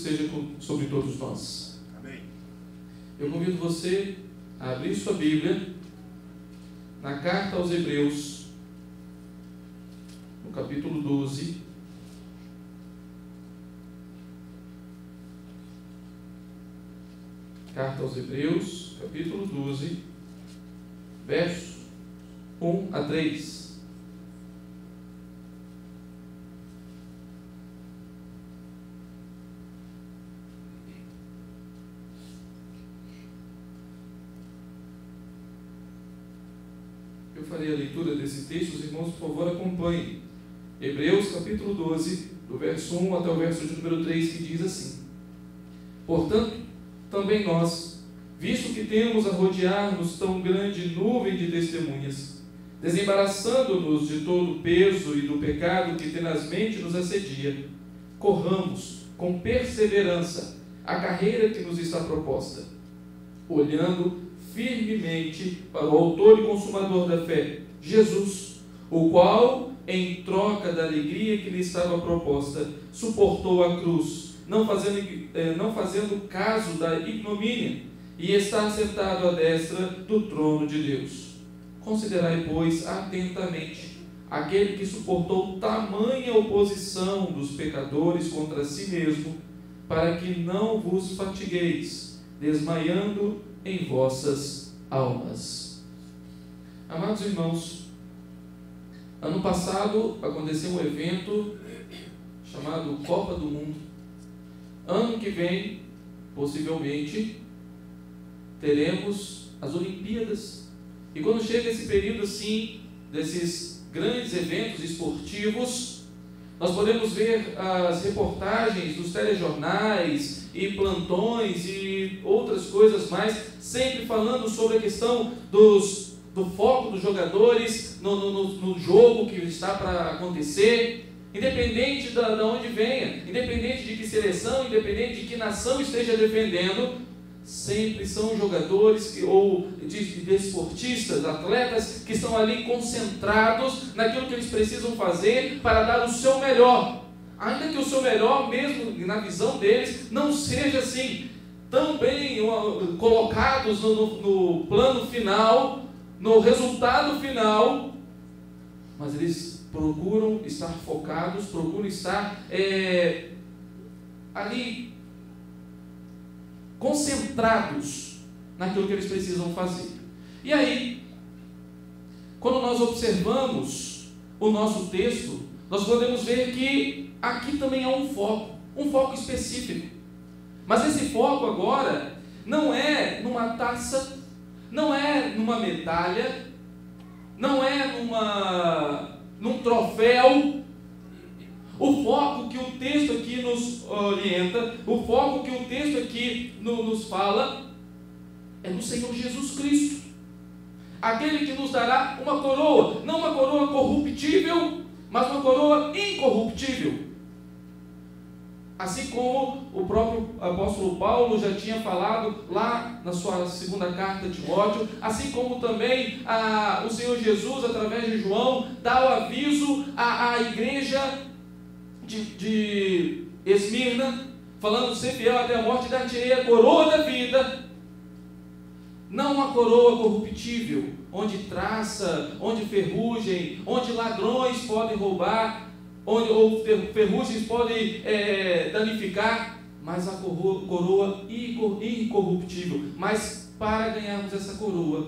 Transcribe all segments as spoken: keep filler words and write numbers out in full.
seja sobre todos nós. Amém. Eu convido você a abrir sua Bíblia na carta aos Hebreus, no capítulo doze. Carta aos Hebreus, capítulo doze, versos um a três. Eu farei a leitura desse texto, os irmãos, por favor, acompanhem. Hebreus, capítulo doze, do verso um até o verso de número três, que diz assim: Portanto, também nós, visto que temos a rodear-nos tão grande nuvem de testemunhas, desembaraçando-nos de todo o peso e do pecado que tenazmente nos assedia, corramos com perseverança a carreira que nos está proposta, olhando firmemente para o autor e consumador da fé, Jesus, o qual, em troca da alegria que lhe estava proposta, suportou a cruz, não fazendo, eh, não fazendo caso da ignomínia, e está sentado à destra do trono de Deus. Considerai, pois, atentamente aquele que suportou tamanha oposição dos pecadores contra si mesmo, para que não vos fatigueis, desmaiando em vossas almas. Amados irmãos, ano passado aconteceu um evento chamado Copa do Mundo. Ano que vem, possivelmente, teremos as Olimpíadas. E quando chega esse período assim, desses grandes eventos esportivos, nós podemos ver as reportagens dos telejornais e plantões e outras coisas mais, sempre falando sobre a questão dos, do foco dos jogadores no, no, no jogo que está para acontecer, independente de onde venha, independente de que seleção, independente de que nação esteja defendendo, sempre são jogadores que, ou desportistas, atletas que estão ali concentrados naquilo que eles precisam fazer para dar o seu melhor. Ainda que o seu melhor, mesmo na visão deles, não seja assim, tão bem colocados no, no, no plano final, no resultado final, mas eles procuram estar focados, procuram estar é, ali concentrados naquilo que eles precisam fazer. E aí, quando nós observamos o nosso texto, nós podemos ver que aqui também há um foco, um foco específico. Mas esse foco agora não é numa taça, não é numa medalha, não é numa, num troféu. O foco que o texto aqui nos orienta, o foco que o texto aqui no, nos fala, é no Senhor Jesus Cristo. Aquele que nos dará uma coroa, não uma coroa corruptível, mas uma coroa incorruptível. Assim como o próprio apóstolo Paulo já tinha falado lá na sua segunda carta a Timóteo, assim como também a, o Senhor Jesus, através de João, dá o aviso à, à igreja de, de Esmirna, falando: ser fiel até a morte, dar-te-ei a coroa da vida. Não uma coroa corruptível, onde traça, onde ferrugem, onde ladrões podem roubar, onde ou ferrugens podem é, danificar, mas a coroa, coroa incorruptível. Mas para ganharmos essa coroa,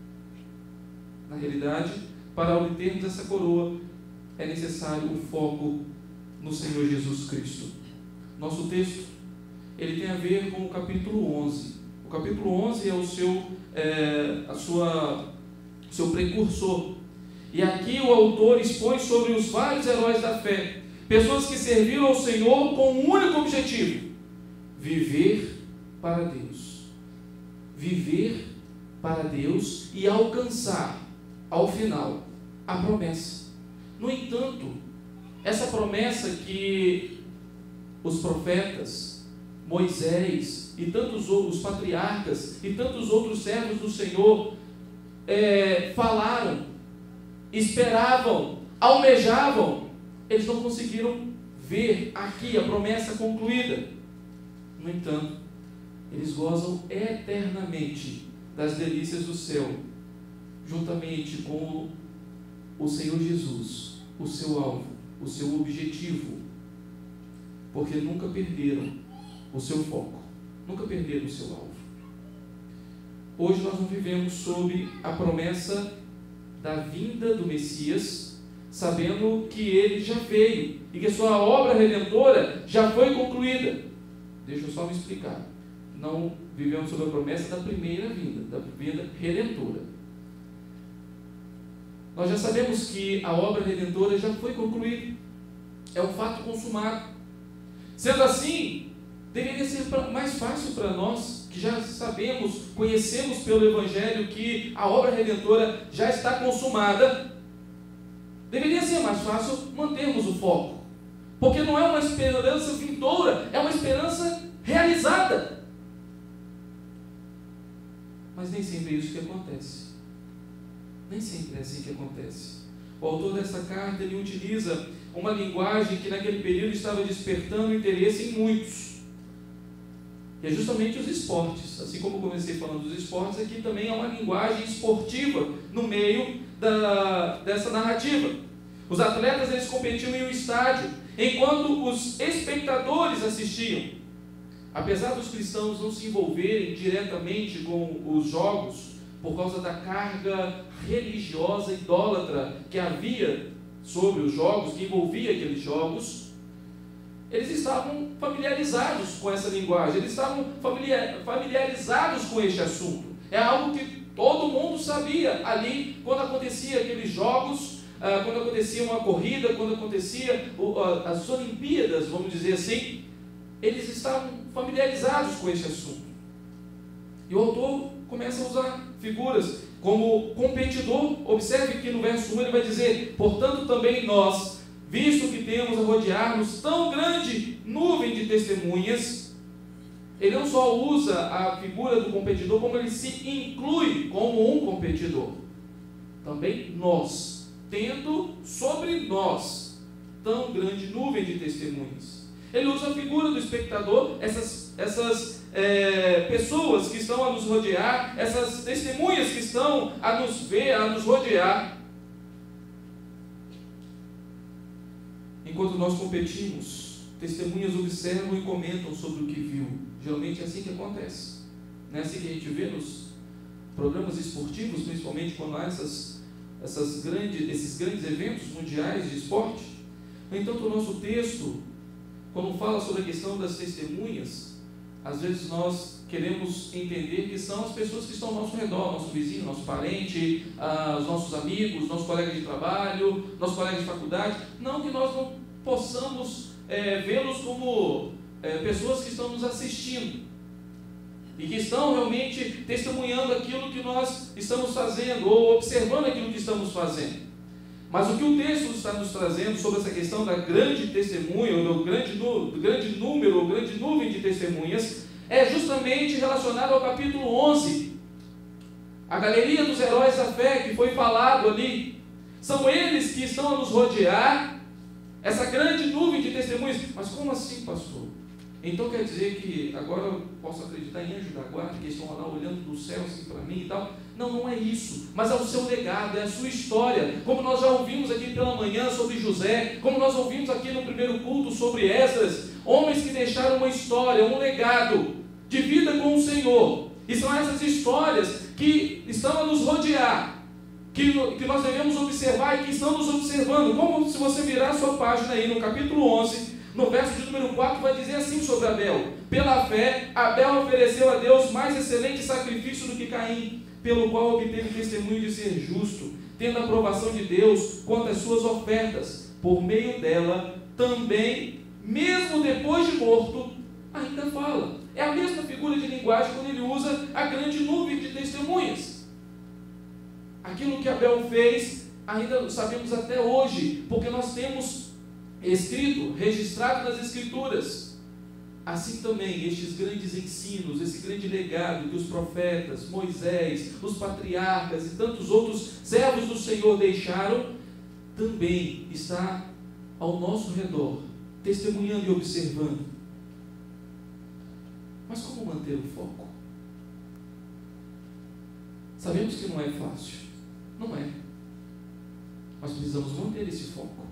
na realidade, para obtermos essa coroa, é necessário o foco no Senhor Jesus Cristo. Nosso texto, ele tem a ver com o capítulo onze. O capítulo onze é o seu, é, a sua, o seu precursor. E aqui o autor expõe sobre os vários heróis da fé, pessoas que serviram ao Senhor com um único objetivo: viver para Deus. Viver para Deus e alcançar, ao final, a promessa. No entanto, essa promessa que os profetas, Moisés e tantos outros patriarcas e tantos outros servos do Senhor é, falaram, esperavam, almejavam, eles não conseguiram ver aqui a promessa concluída. No entanto, eles gozam eternamente das delícias do céu, juntamente com o Senhor Jesus, o seu alvo, o seu objetivo, porque nunca perderam o seu foco, nunca perderam o seu alvo. Hoje nós não vivemos sob a promessa da vinda do Messias, sabendo que ele já veio e que sua obra redentora já foi concluída. Deixa eu só me explicar. Não vivemos sob a promessa da primeira vinda, da vinda redentora. Nós já sabemos que a obra redentora já foi concluída. É um fato consumado. Sendo assim, deveria ser mais fácil para nós, que já sabemos, conhecemos pelo Evangelho que a obra redentora já está consumada, deveria ser mais fácil mantermos o foco. Porque não é uma esperança vindoura, é uma esperança realizada. Mas nem sempre é isso que acontece. Nem sempre é assim que acontece. O autor dessa carta, ele utiliza uma linguagem que naquele período estava despertando interesse em muitos. E é justamente os esportes. Assim como eu comecei falando dos esportes, aqui também há uma linguagem esportiva no meio da, dessa narrativa. Os atletas, eles competiam em um estádio, enquanto os espectadores assistiam. Apesar dos cristãos não se envolverem diretamente com os jogos, por causa da carga religiosa idólatra que havia sobre os jogos, que envolvia aqueles jogos, eles estavam familiarizados com essa linguagem, eles estavam familiarizados com este assunto. É algo que todo mundo sabia ali, quando acontecia aqueles jogos, quando acontecia uma corrida, quando acontecia as Olimpíadas, vamos dizer assim, eles estavam familiarizados com este assunto. E o autor começa a usar figuras como competidor. Observe que no verso um ele vai dizer: portanto também nós, visto que temos a rodear-nos tão grande nuvem de testemunhas. Ele não só usa a figura do competidor, como ele se inclui como um competidor. Também nós, tendo sobre nós tão grande nuvem de testemunhas. Ele usa a figura do espectador, essas, essas é, pessoas que estão a nos rodear, essas testemunhas que estão a nos ver, a nos rodear. Enquanto nós competimos, testemunhas observam e comentam sobre o que viu. Geralmente é assim que acontece. Não é assim que a gente vê nos programas esportivos, principalmente quando há essas, essas grandes, esses grandes eventos mundiais de esporte. No entanto, o nosso texto, quando fala sobre a questão das testemunhas, às vezes nós queremos entender que são as pessoas que estão ao nosso redor, nosso vizinho, nosso parente, ah, os nossos amigos, nossos colegas de trabalho, nossos colegas de faculdade. Não que nós não possamos é, vê-los como é, pessoas que estão nos assistindo e que estão realmente testemunhando aquilo que nós estamos fazendo ou observando aquilo que estamos fazendo. Mas o que o texto está nos trazendo sobre essa questão da grande testemunha, ou do grande, do grande número, ou grande nuvem de testemunhas, é justamente relacionado ao capítulo onze. A galeria dos heróis da fé que foi falado ali. São eles que estão a nos rodear, essa grande nuvem de testemunhas. Mas como assim, pastor? Então quer dizer que agora eu posso acreditar em anjo da guarda, que estão lá olhando do céu assim para mim e tal? Não, não é isso, mas é o seu legado, é a sua história, como nós já ouvimos aqui pela manhã sobre José, como nós ouvimos aqui no primeiro culto sobre Esdras, homens que deixaram uma história, um legado de vida com o Senhor, e são essas histórias que estão a nos rodear, que, que nós devemos observar e que estão nos observando. Como se você virar a sua página aí no capítulo onze, no verso de número quatro, vai dizer assim sobre Abel: pela fé, Abel ofereceu a Deus mais excelente sacrifício do que Caim, pelo qual obteve testemunho de ser justo, tendo a aprovação de Deus quanto às suas ofertas. Por meio dela, também, mesmo depois de morto, ainda fala. É a mesma figura de linguagem quando ele usa a grande nuvem de testemunhas. Aquilo que Abel fez, ainda sabemos até hoje, porque nós temos escrito, registrado nas Escrituras. Assim também, estes grandes ensinos, esse grande legado que os profetas, Moisés, os patriarcas e tantos outros servos do Senhor deixaram, também está ao nosso redor, testemunhando e observando. Mas como manter o foco? Sabemos que não é fácil. Não é. Mas precisamos manter esse foco.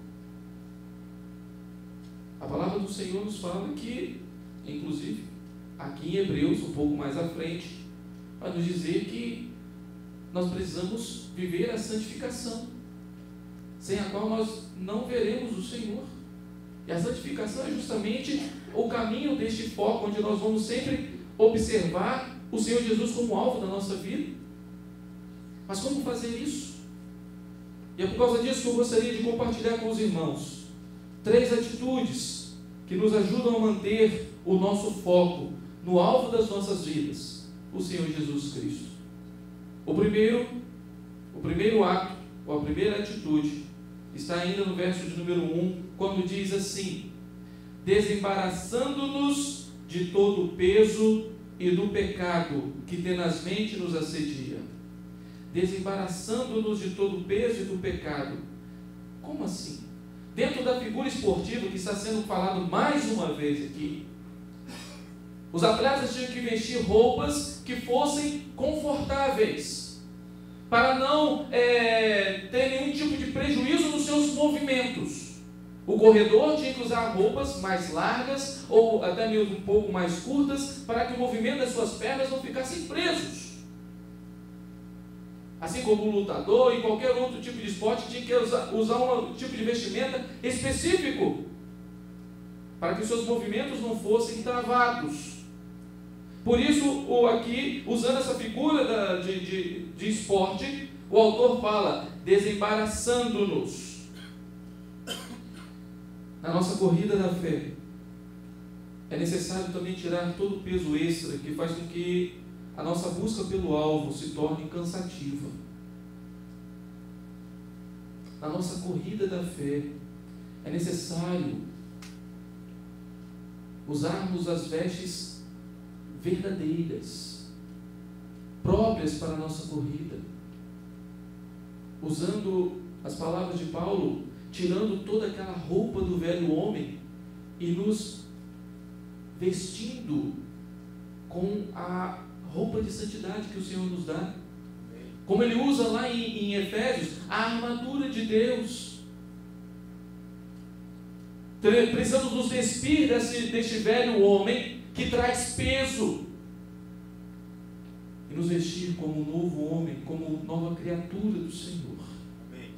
A palavra do Senhor nos fala que, inclusive, aqui em Hebreus, um pouco mais à frente, vai nos dizer que nós precisamos viver a santificação, sem a qual nós não veremos o Senhor. E a santificação é justamente o caminho deste foco, onde nós vamos sempre observar o Senhor Jesus como alvo da nossa vida. Mas como fazer isso? E é por causa disso que eu gostaria de compartilhar com os irmãos três atitudes que nos ajudam a manter o nosso foco no alvo das nossas vidas, o Senhor Jesus Cristo. O primeiro, o primeiro ato, ou a primeira atitude, está ainda no verso de número um, quando diz assim: desembaraçando-nos de todo o peso e do pecado que tenazmente nos assedia. Desembaraçando-nos de todo o peso e do pecado. Como assim? Dentro da figura esportiva que está sendo falado mais uma vez aqui, os atletas tinham que vestir roupas que fossem confortáveis, para não é, ter nenhum tipo de prejuízo nos seus movimentos. O corredor tinha que usar roupas mais largas, ou até mesmo um pouco mais curtas, para que o movimento das suas pernas não ficassem presos. Assim como o lutador e qualquer outro tipo de esporte tinha que usar, usar um tipo de vestimenta específico, para que os seus movimentos não fossem travados. Por isso, aqui, usando essa figura da, de, de, de esporte, o autor fala, desembaraçando-nos. Na nossa corrida da fé, é necessário também tirar todo o peso extra que faz com que a nossa busca pelo alvo se torne cansativa. Na nossa corrida da fé, é necessário usarmos as vestes verdadeiras, próprias para a nossa corrida. Usando as palavras de Paulo, tirando toda aquela roupa do velho homem e nos vestindo com a roupa de santidade que o Senhor nos dá. Como ele usa lá em, em Efésios, a armadura de Deus. Precisamos nos despir desse, deste velho homem que traz peso e nos vestir como um novo homem, como nova criatura do Senhor. Amém.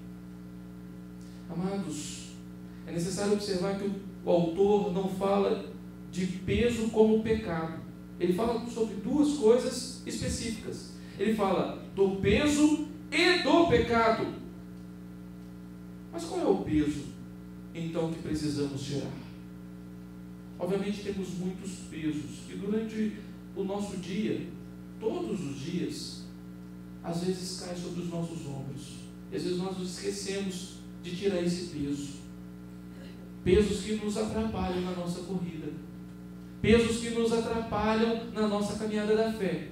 Amados, é necessário observar que o, o autor não fala de peso como pecado. Ele fala sobre duas coisas específicas. Ele fala do peso e do pecado. Mas qual é o peso, então, que precisamos tirar? Obviamente temos muitos pesos, e durante o nosso dia, todos os dias, às vezes cai sobre os nossos ombros. E às vezes nós nos esquecemos de tirar esse peso. Pesos que nos atrapalham na nossa corrida. Pesos que nos atrapalham na nossa caminhada da fé.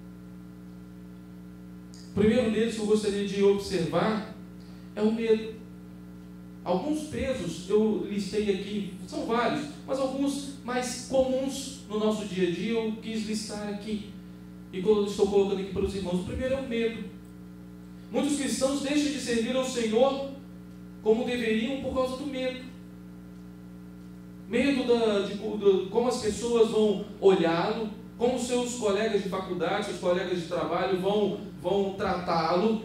O primeiro deles que eu gostaria de observar é o medo. Alguns pesos eu listei aqui, são vários, mas alguns mais comuns no nosso dia a dia eu quis listar aqui. E estou colocando aqui para os irmãos. O primeiro é o medo. Muitos cristãos deixam de servir ao Senhor como deveriam por causa do medo. Medo da, de, de como as pessoas vão olhá-lo, como seus colegas de faculdade, seus colegas de trabalho vão, vão tratá-lo.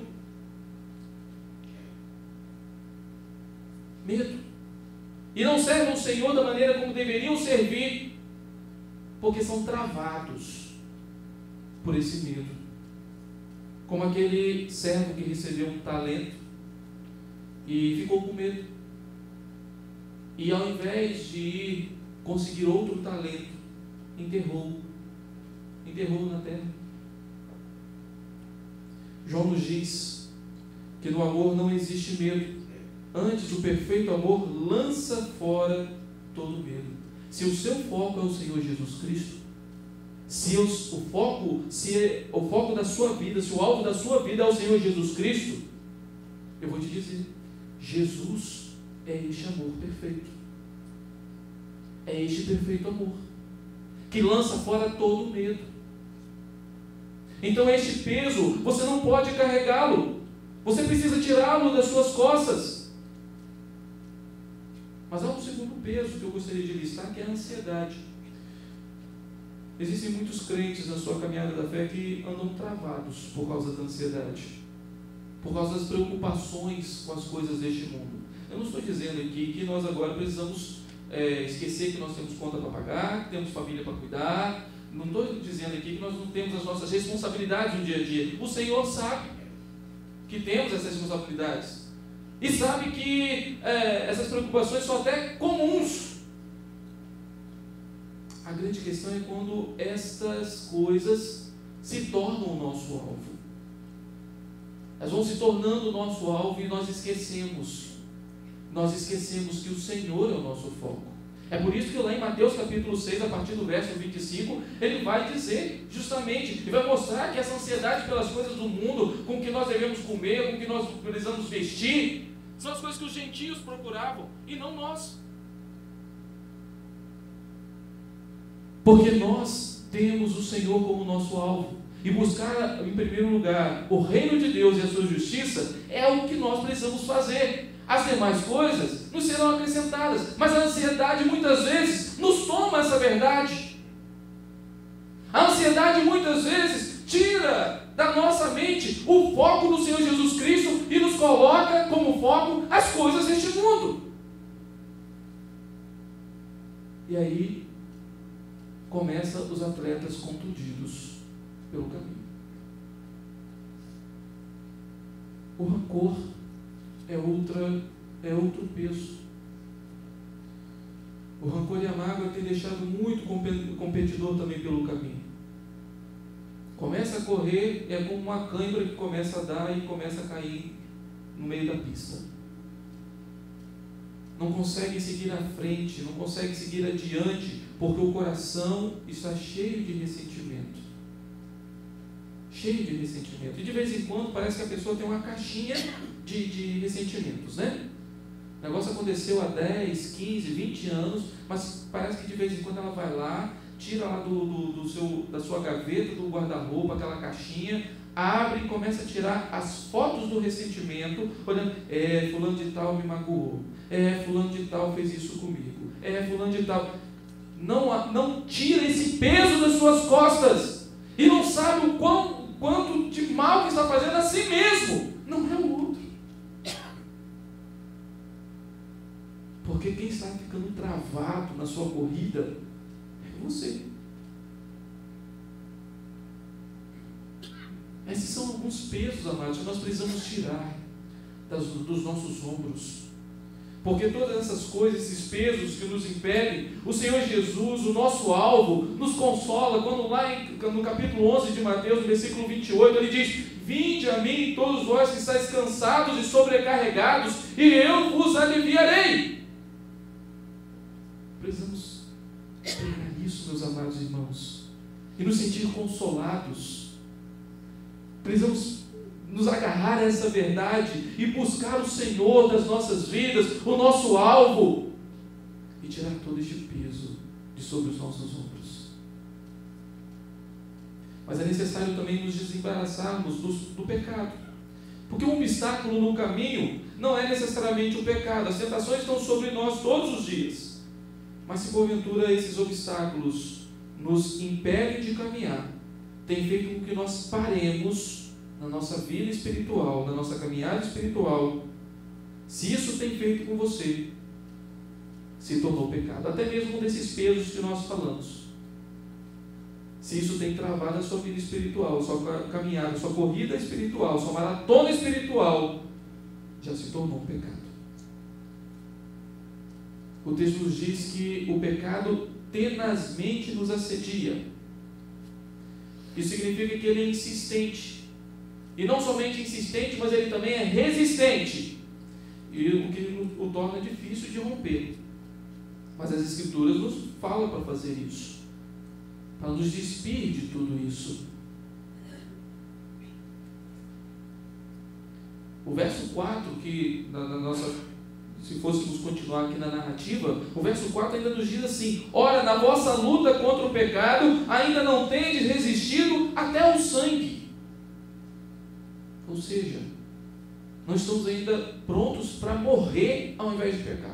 Medo. E não servem ao Senhor da maneira como deveriam servir, porque são travados por esse medo. Como aquele servo que recebeu um talento e ficou com medo. E ao invés de ir conseguir outro talento, enterrou. Enterrou na terra. João nos diz que no amor não existe medo. Antes, o perfeito amor lança fora todo medo. Se o seu foco é o Senhor Jesus Cristo, se o, o, foco, se é, o foco da sua vida, se o alvo da sua vida é o Senhor Jesus Cristo, eu vou te dizer, Jesus é este amor perfeito. É este perfeito amor. que lança fora todo o medo. Então este peso, você não pode carregá-lo. Você precisa tirá-lo das suas costas. Mas há um segundo peso que eu gostaria de listar, que é a ansiedade. Existem muitos crentes na sua caminhada da fé que andam travados por causa da ansiedade, por causa das preocupações com as coisas deste mundo. Eu não estou dizendo aqui que nós agora precisamos é, esquecer que nós temos conta para pagar, que temos família para cuidar. Não estou dizendo aqui que nós não temos as nossas responsabilidades no dia a dia. O Senhor sabe que temos essas responsabilidades e sabe que é, essas preocupações são até comuns. A grande questão é quando estas coisas se tornam o nosso alvo. Elas vão se tornando o nosso alvo e nós esquecemos. Nós esquecemos que o Senhor é o nosso foco. É por isso que lá em Mateus capítulo seis, a partir do verso vinte e cinco, ele vai dizer justamente, ele vai mostrar que essa ansiedade pelas coisas do mundo, com o que nós devemos comer, com o que nós precisamos vestir, são as coisas que os gentios procuravam e não nós. Porque nós temos o Senhor como nosso alvo. E buscar em primeiro lugar o reino de Deus e a sua justiça é o que nós precisamos fazer. As demais coisas nos serão acrescentadas. Mas a ansiedade muitas vezes nos toma essa verdade. A ansiedade muitas vezes tira da nossa mente o foco do Senhor Jesus Cristo e nos coloca como foco as coisas deste mundo. E aí começa os atletas contundidos pelo caminho. O rancor é, outra, é outro peso. O rancor e a mágoa tem deixado muito competidor também pelo caminho. Começa a correr, é como uma cãibra que começa a dar e começa a cair no meio da pista. Não consegue seguir à frente, não consegue seguir adiante, porque o coração está cheio de ressentimento. Cheio de ressentimento. E de vez em quando parece que a pessoa tem uma caixinha de, de ressentimentos, né? O negócio aconteceu há dez, quinze, vinte anos, mas parece que de vez em quando ela vai lá, tira lá do, do, do seu, da sua gaveta, do guarda-roupa, aquela caixinha, abre e começa a tirar as fotos do ressentimento, olhando, é, fulano de tal me magoou, é, fulano de tal fez isso comigo, é, fulano de tal... Não, não tira esse peso das suas costas e não sabe o quão, quanto de mal que está fazendo a si mesmo, não é o outro. Porque quem está ficando travado na sua corrida é você. Esses são alguns pesos, amados, que nós precisamos tirar das, dos nossos ombros. Porque todas essas coisas, esses pesos que nos impedem, o Senhor Jesus, o nosso alvo, nos consola, quando lá em, no capítulo onze de Mateus, no versículo vinte e oito, ele diz: vinde a mim todos vós que estáis cansados e sobrecarregados, e eu vos aliviarei. Precisamos pegar isso, meus amados irmãos, e nos sentir consolados. Precisamos nos agarrar a essa verdade e buscar o Senhor das nossas vidas, o nosso alvo, e tirar todo este peso de sobre os nossos ombros. Mas é necessário também nos desembaraçarmos do, do pecado, porque um obstáculo no caminho não é necessariamente o pecado. As tentações estão sobre nós todos os dias, mas se porventura esses obstáculos nos impedem de caminhar, tem feito com que nós paremos na nossa vida espiritual, na nossa caminhada espiritual. Se isso tem feito com você, se tornou pecado. Até mesmo um desses pesos que nós falamos. Se isso tem travado a sua vida espiritual, sua caminhada, sua corrida espiritual, sua maratona espiritual, já se tornou um pecado. O texto nos diz que o pecado tenazmente nos assedia. Isso significa que ele é insistente. E não somente insistente, mas ele também é resistente. E o que o torna difícil de romper. Mas as Escrituras nos falam para fazer isso, para nos despir de tudo isso. O verso quatro, que na, na nossa se fôssemos continuar aqui na narrativa, o verso quatro ainda nos diz assim: ora, na vossa luta contra o pecado, ainda não tendes resistido até o sangue. Ou seja, nós estamos ainda prontos para morrer ao invés de pecar.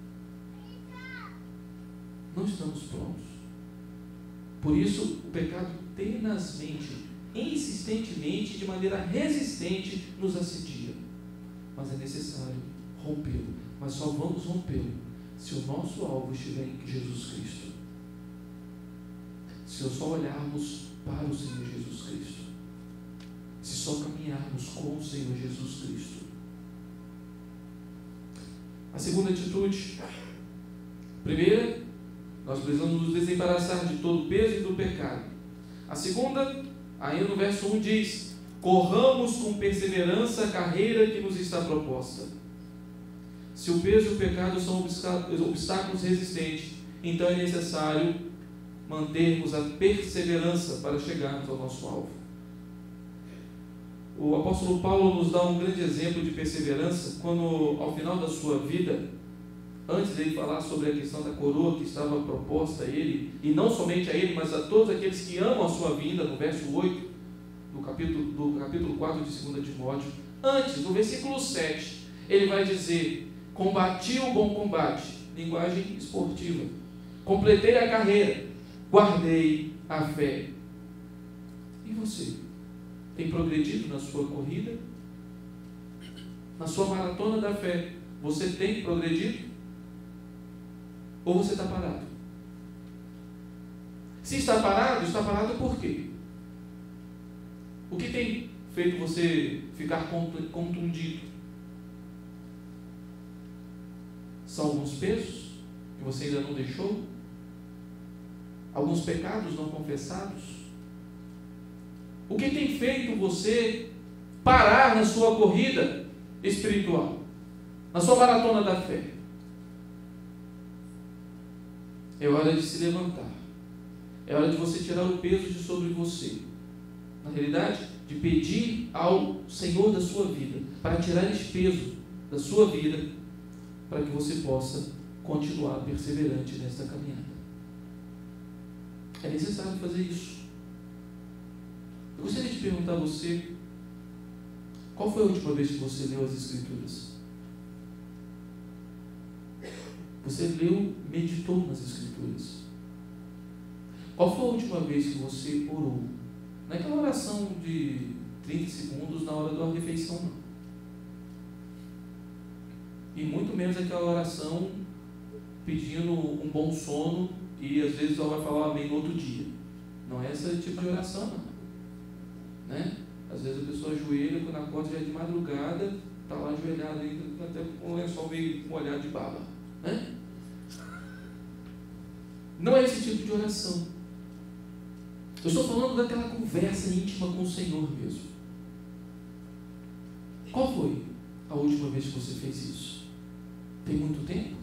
Não estamos prontos. Por isso, o pecado tenazmente, insistentemente, de maneira resistente, nos assedia. Mas é necessário rompê-lo. Mas só vamos rompê-lo se o nosso alvo estiver em Jesus Cristo. Se só olharmos para o Senhor Jesus Cristo. Se só caminharmos com o Senhor Jesus Cristo. A segunda atitude. Primeira, nós precisamos nos desembaraçar de todo o peso e do pecado. A segunda, ainda no verso um diz: corramos com perseverança a carreira que nos está proposta. Se o peso e o pecado são obstáculos resistentes, então é necessário mantermos a perseverança para chegarmos ao nosso alvo. O apóstolo Paulo nos dá um grande exemplo de perseverança quando, ao final da sua vida, antes dele falar sobre a questão da coroa que estava proposta a ele, e não somente a ele, mas a todos aqueles que amam a sua vinda, no verso oito do capítulo, do capítulo quatro de segunda Timóteo, antes, no versículo sete, ele vai dizer: combati o bom combate, linguagem esportiva, completei a carreira, guardei a fé. E você? Tem progredido na sua corrida? Na sua maratona da fé, você tem progredido? Ou você está parado? Se está parado, está parado por quê? O que tem feito você ficar contundido? São alguns pesos que você ainda não deixou? Alguns pecados não confessados? O que tem feito você parar na sua corrida espiritual? Na sua maratona da fé? É hora de se levantar. É hora de você tirar o peso de sobre você. Na realidade, de pedir ao Senhor da sua vida para tirar esse peso da sua vida, para que você possa continuar perseverante nesta caminhada. É necessário fazer isso. Eu gostaria de perguntar a você: qual foi a última vez que você leu as Escrituras? Você leu, meditou nas Escrituras? Qual foi a última vez que você orou? Não é aquela oração de trinta segundos na hora da refeição, não. E muito menos aquela oração pedindo um bom sono e às vezes só vai falar amém no outro dia. Não é esse tipo de oração, não. Né? Às vezes a pessoa ajoelha, quando acorda já é de madrugada, está lá ajoelhado ainda, até com o lençol meio molhado de baba. Né? Não é esse tipo de oração. Eu estou falando daquela conversa íntima com o Senhor mesmo. Qual foi a última vez que você fez isso? Tem muito tempo?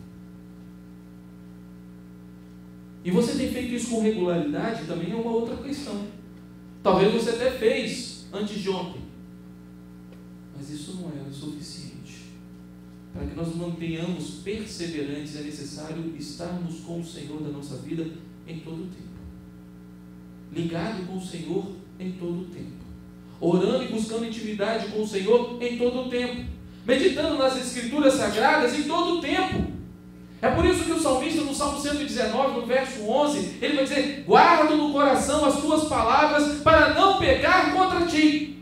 E você tem feito isso com regularidade? Também é uma outra questão. Talvez você até fez antes de ontem, mas isso não é o suficiente. Para que nós mantenhamos perseverantes, é necessário estarmos com o Senhor da nossa vida em todo o tempo. Ligado com o Senhor em todo o tempo. Orando e buscando intimidade com o Senhor em todo o tempo. Meditando nas Escrituras Sagradas em todo o tempo. É por isso que o salmista, no Salmo cento e dezenove, no verso onze, ele vai dizer: guarda no coração as tuas palavras para não pecar contra ti.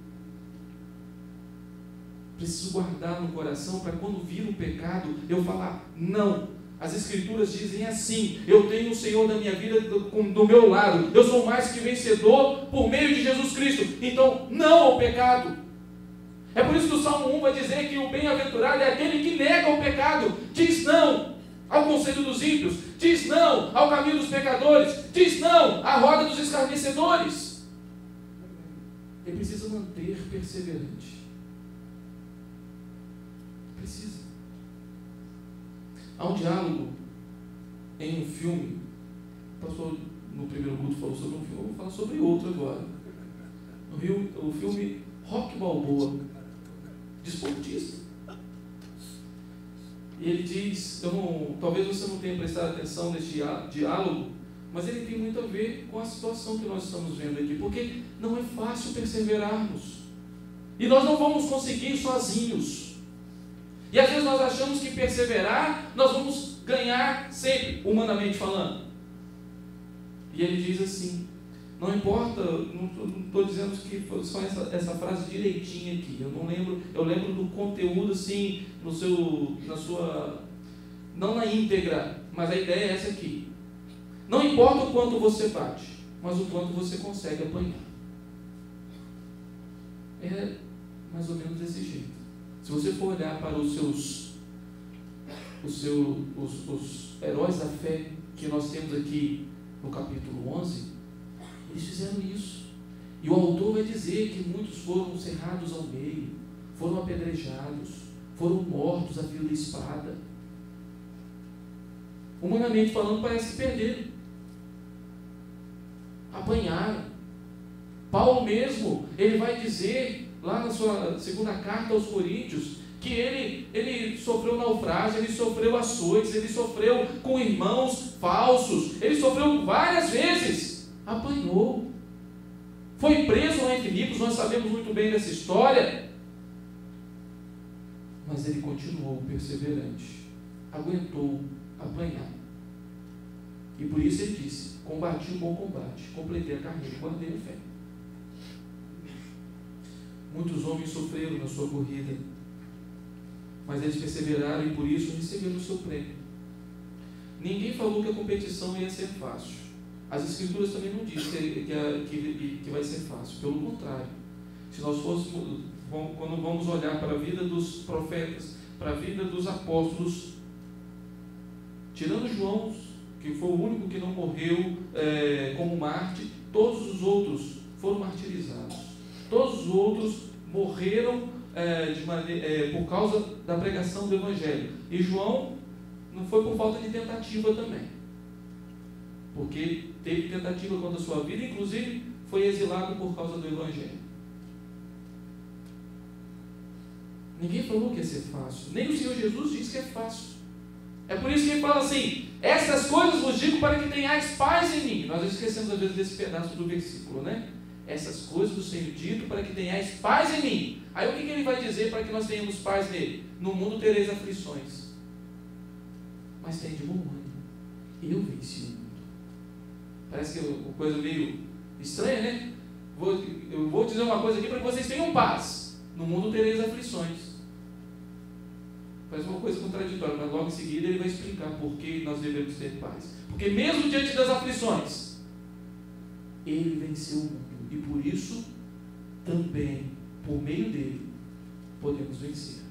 Preciso guardar no coração para quando vir um pecado, eu falar: não. As Escrituras dizem assim: eu tenho o Senhor da minha vida do, do meu lado, eu sou mais que vencedor por meio de Jesus Cristo, então não ao pecado. É por isso que o Salmo um vai dizer que o bem-aventurado é aquele que nega o pecado, diz não ao conselho dos ímpios, diz não ao caminho dos pecadores, diz não à roda dos escarnecedores. Ele precisa manter perseverante. Precisa. Há um diálogo em um filme. O pastor no primeiro culto falou sobre um filme, eu vou falar sobre outro agora. No Rio, o filme Rocky Balboa, desportista. E ele diz, eu não, talvez você não tenha prestado atenção neste diálogo, mas ele tem muito a ver com a situação que nós estamos vendo aqui, porque não é fácil perseverarmos, e nós não vamos conseguir sozinhos, e às vezes nós achamos que perseverar, nós vamos ganhar sempre, humanamente falando. E ele diz assim, não importa, não estou dizendo que foi só essa, essa frase direitinha aqui, eu não lembro, eu lembro do conteúdo assim, no seu, na sua, não na íntegra, mas a ideia é essa aqui. Não importa o quanto você bate, mas o quanto você consegue apanhar. É mais ou menos desse jeito. Se você for olhar para os seus, os, seu, os, os heróis da fé que nós temos aqui no capítulo onze, eles fizeram isso. E o autor vai dizer que muitos foram cerrados ao meio, foram apedrejados, foram mortos a fio da espada. Humanamente falando, parece que perderam. Apanharam. Paulo mesmo, ele vai dizer lá na sua segunda carta aos Coríntios, que ele, ele sofreu naufrágio, ele sofreu açoites, ele sofreu com irmãos falsos, ele sofreu várias vezes, apanhou, foi preso lá em Filipos, nós sabemos muito bem dessa história, mas ele continuou perseverante, aguentou apanhar, e por isso ele disse, combati o bom combate, completei a carreira, guardei a fé. Muitos homens sofreram na sua corrida, mas eles perseveraram e por isso receberam o seu prêmio. Ninguém falou que a competição ia ser fácil. As Escrituras também não dizem que, que, que, que vai ser fácil, pelo contrário. Se nós fôssemos, quando vamos olhar para a vida dos profetas, para a vida dos apóstolos, tirando João, que foi o único que não morreu é, como Marte, todos os outros foram martirizados. Todos os outros morreram é, de maneira, é, por causa da pregação do Evangelho. E João não foi por falta de tentativa também, porque teve tentativa contra a sua vida, inclusive foi exilado por causa do Evangelho. Ninguém falou que ia ser fácil, nem o Senhor Jesus disse que é fácil. É por isso que ele fala assim, essas coisas vos digo para que tenhais paz em mim. Nós esquecemos às vezes desse pedaço do versículo, né? Essas coisas do Senhor dito para que tenhais paz em mim. Aí o que, que ele vai dizer para que nós tenhamos paz nele? No mundo tereis aflições, mas tem de bom ânimo, eu venci o mundo. Parece que é uma coisa meio estranha, né? Vou, eu vou dizer uma coisa aqui para que vocês tenham paz. No mundo tereis aflições. Parece uma coisa contraditória, mas logo em seguida ele vai explicar por que nós devemos ter paz. Porque mesmo diante das aflições, ele venceu o mundo. E por isso, também, por meio dele, podemos vencer.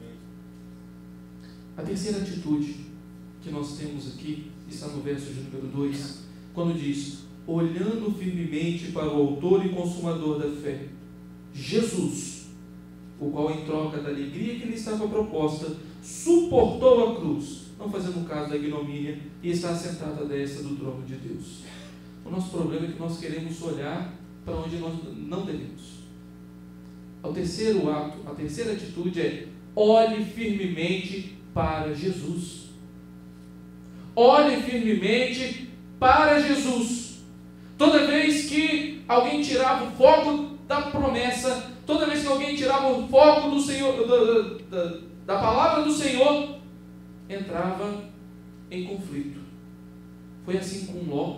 A terceira atitude que nós temos aqui, está no verso de número dois, quando diz, olhando firmemente para o autor e consumador da fé, Jesus, o qual em troca da alegria que lhe estava proposta, suportou a cruz, não fazendo caso da ignomínia, e está assentado à destra do trono de Deus. O nosso problema é que nós queremos olhar para onde nós não devemos. O terceiro ato, a terceira atitude é, olhe firmemente para Jesus. Olhe firmemente para Jesus. Toda vez que alguém tirava o foco da promessa, toda vez que alguém tirava o foco do Senhor, da, da, da palavra do Senhor, entrava em conflito. Foi assim com Ló,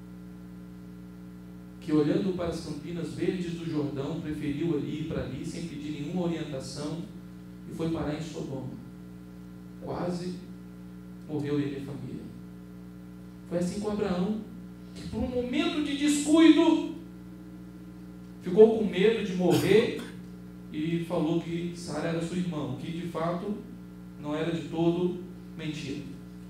que olhando para as campinas verdes do Jordão, preferiu ali ir para ali, sem pedir nenhuma orientação, e foi parar em Sodoma. Quase morreu ele e a família. Foi assim com Abraão, que por um momento de descuido, ficou com medo de morrer, e falou que Sara era sua irmã, que de fato não era de todo mentira.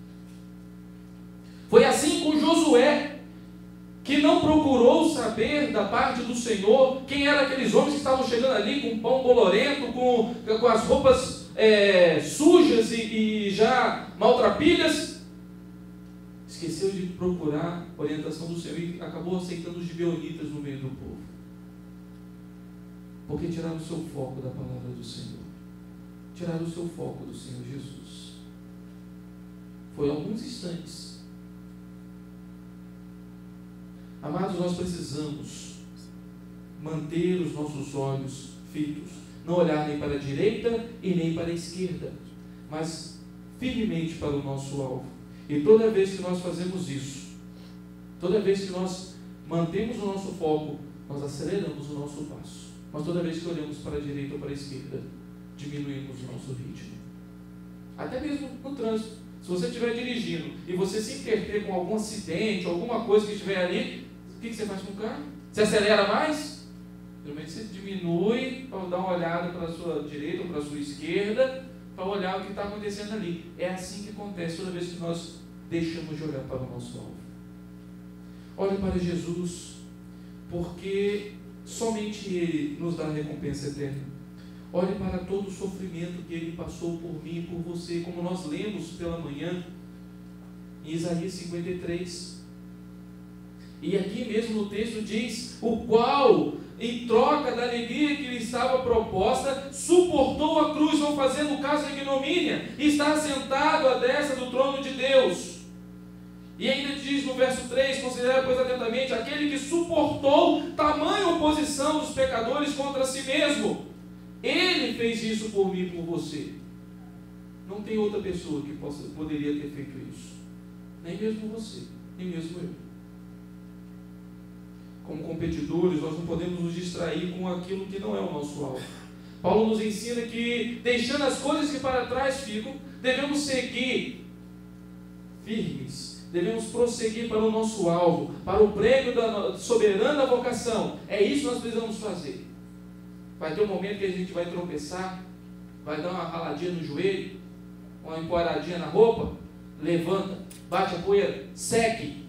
Foi assim com Josué, que não procurou saber da parte do Senhor quem eram aqueles homens que estavam chegando ali com pão bolorento, com, com as roupas é, sujas e, e já maltrapilhas. Esqueceu de procurar a orientação do Senhor e acabou aceitando os gibeonitas no meio do povo. Porque tiraram o seu foco da palavra do Senhor. Tiraram o seu foco do Senhor Jesus. Foi alguns instantes. Amados, nós precisamos manter os nossos olhos fitos, não olhar nem para a direita e nem para a esquerda, mas firmemente para o nosso alvo. E toda vez que nós fazemos isso, toda vez que nós mantemos o nosso foco, nós aceleramos o nosso passo. Mas toda vez que olhamos para a direita ou para a esquerda, diminuímos o nosso ritmo. Até mesmo no trânsito. Se você estiver dirigindo e você se interter com algum acidente, alguma coisa que estiver ali, o que você faz com o carro? Você acelera mais? Geralmente você diminui para dar uma olhada para a sua direita ou para a sua esquerda, para olhar o que está acontecendo ali. É assim que acontece toda vez que nós deixamos de olhar para o nosso alvo. Olhe para Jesus, porque somente Ele nos dá a recompensa eterna. Olhe para todo o sofrimento que Ele passou por mim e por você, como nós lemos pela manhã, em Isaías cinquenta e três. E aqui mesmo no texto diz, o qual, em troca da alegria que lhe estava proposta, suportou a cruz, não fazendo caso da ignomínia, e está sentado à destra do trono de Deus. E ainda diz no verso três, considera pois atentamente, aquele que suportou tamanha oposição dos pecadores contra si mesmo. Ele fez isso por mim e por você. Não tem outra pessoa que possa, poderia ter feito isso. Nem mesmo você, nem mesmo eu. Como competidores, nós não podemos nos distrair com aquilo que não é o nosso alvo. Paulo nos ensina que, deixando as coisas que para trás ficam, devemos seguir firmes, devemos prosseguir para o nosso alvo, para o prêmio da soberana vocação. É isso que nós precisamos fazer. Vai ter um momento que a gente vai tropeçar, vai dar uma raladinha no joelho, uma empoeiradinha na roupa, levanta, bate a poeira, segue.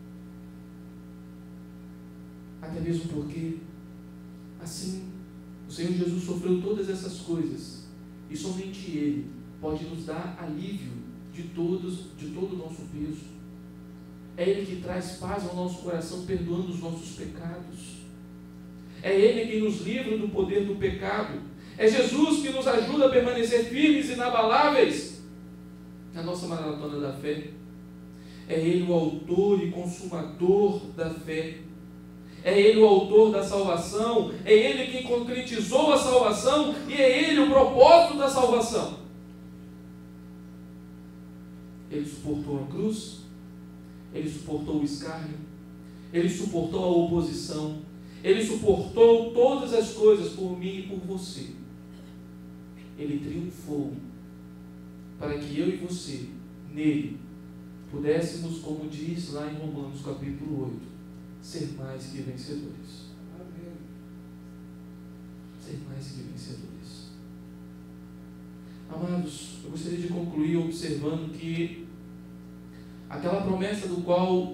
Até mesmo porque, assim, o Senhor Jesus sofreu todas essas coisas, e somente Ele pode nos dar alívio de, todos, de todo o nosso peso. É Ele que traz paz ao nosso coração, perdoando os nossos pecados. É Ele quem nos livra do poder do pecado. É Jesus que nos ajuda a permanecer firmes e inabaláveis na nossa maratona da fé. É Ele o autor e consumador da fé. É Ele o autor da salvação. É Ele quem concretizou a salvação. E é Ele o propósito da salvação. Ele suportou a cruz. Ele suportou o escárnio. Ele suportou a oposição. Ele suportou todas as coisas por mim e por você. Ele triunfou para que eu e você, nele, pudéssemos, como diz lá em Romanos capítulo oito, ser mais que vencedores. Amém. Ser mais que vencedores. Amados, eu gostaria de concluir observando que aquela promessa do qual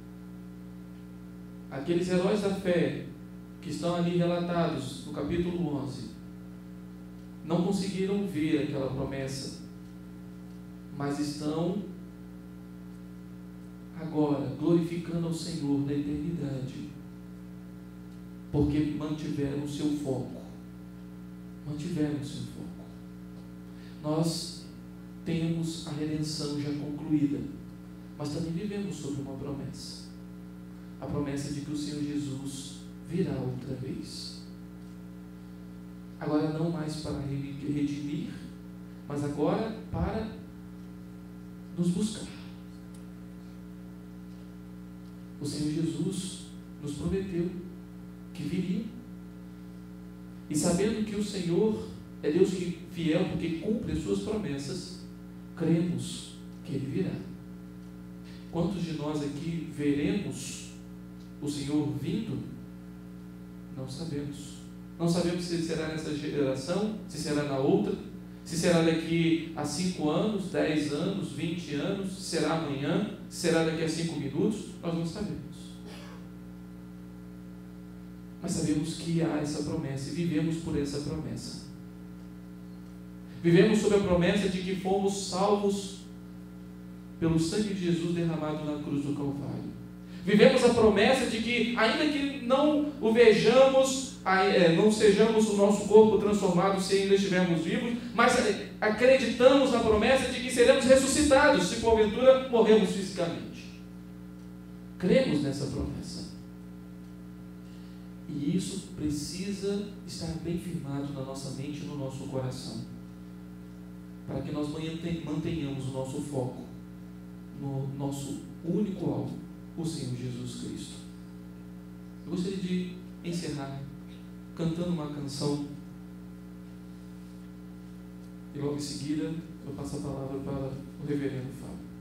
aqueles heróis da fé que estão ali relatados no capítulo onze não conseguiram ver aquela promessa, mas estão agora glorificando ao Senhor na eternidade, porque mantiveram o seu foco. Mantiveram o seu foco. Nós temos a redenção já concluída, mas também vivemos sobre uma promessa. A promessa de que o Senhor Jesus virá outra vez. Agora não mais para redimir, mas agora para nos buscar. O Senhor Jesus nos prometeu que viria. E sabendo que o Senhor é Deus que fiel, porque cumpre as suas promessas, cremos que Ele virá. Quantos de nós aqui veremos o Senhor vindo? Não sabemos. Não sabemos se será nessa geração, se será na outra, se será daqui a cinco anos, dez anos, vinte anos, se será amanhã, se será daqui a cinco minutos, nós não sabemos. Mas sabemos que há essa promessa e vivemos por essa promessa. Vivemos sob a promessa de que fomos salvos pelo sangue de Jesus derramado na cruz do Calvário. Vivemos a promessa de que, ainda que não o vejamos, não sejamos o nosso corpo transformado se ainda estivermos vivos, mas acreditamos na promessa de que seremos ressuscitados se porventura morremos fisicamente. Cremos nessa promessa. E isso precisa estar bem firmado na nossa mente e no nosso coração, para que nós mantenhamos o nosso foco no nosso único alvo, o Senhor Jesus Cristo. Eu gostaria de encerrar cantando uma canção, e logo em seguida eu passo a palavra para o reverendo Fábio.